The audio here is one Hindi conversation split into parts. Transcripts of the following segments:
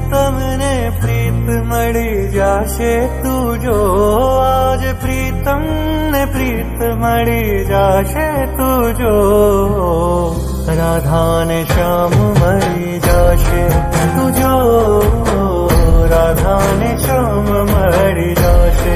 प्रीतम ने प्रीत मड़ी जाशे तू जो आज प्रीतम ने प्रीत मड़ी जाशे तू जो राधा ने श्याम मरी जाशे तू जो राधा ने श्याम मरी जाशे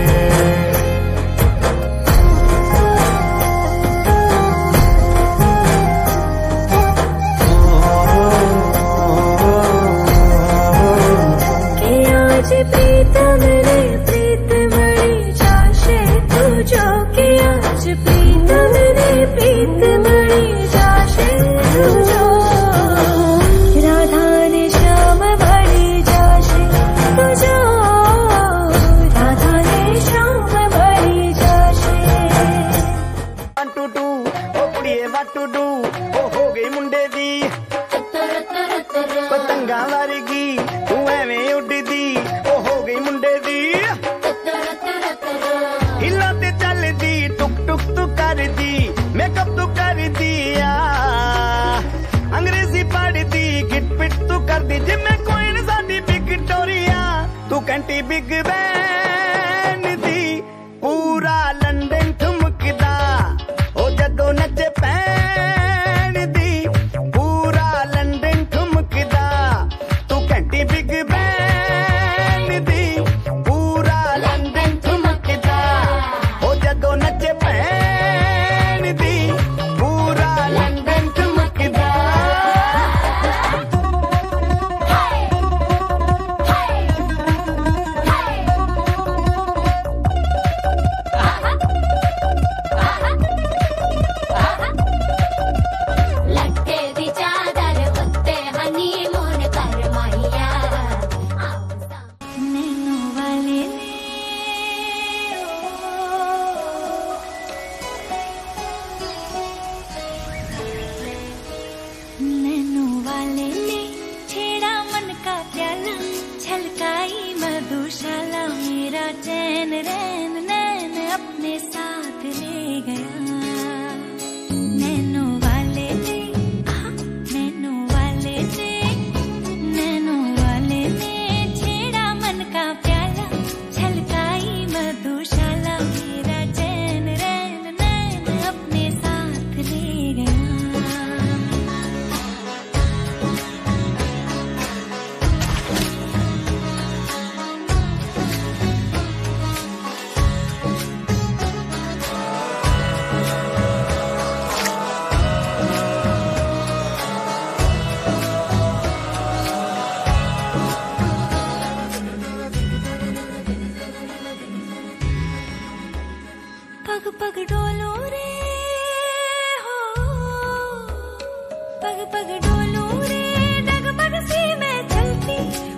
प्रीतम ने प्रीत मड़ी जाशे तू जो कि आज प्रीतम ने प्रीत मड़ी जाशे तू जो राधा ने श्याम मड़ी जाशे तू जो राधा ने श्याम मड़ी जाशे 1 2 2 ओ कुड़िए what to do ओ हो गई मुंडे दी पतंगा वर्गी तू एवें उड़दी मुंडे दी हिला ते चल दी टुक टुक तू कर दी मेकअप तू कर दिया अंग्रेजी पढ़ दी गिट पिट तू कर दी जिम्मे कोई साडी विक्टोरिया तू कंटी बिग बैन दी पूरा लंदन ठुमकदा ओ जदों नचे पैन दी पूरा लंदन ठुमकदा तू कंटी बिग बैन दी नचे पैन दी पूरा लंदन ठुमकदा लट्टे दी चादर उत्ते हनीमून कर माहिया नैनो वाले नैनो वाले ने छेड़ा मन का प्याला छलकाई मधुशाला मेरा चैन रैन नैन अपने साथ ले गया नैनो वाले ने नैनो वाले ने नैनो वाले ने छेड़ा मन का प्याला छलकाई मधुशाला मेरा चैन रैन नैन अपने साथ ले गया पग पग डोलो रे हो पग पग डोलो रे डगमग सी मैं चलती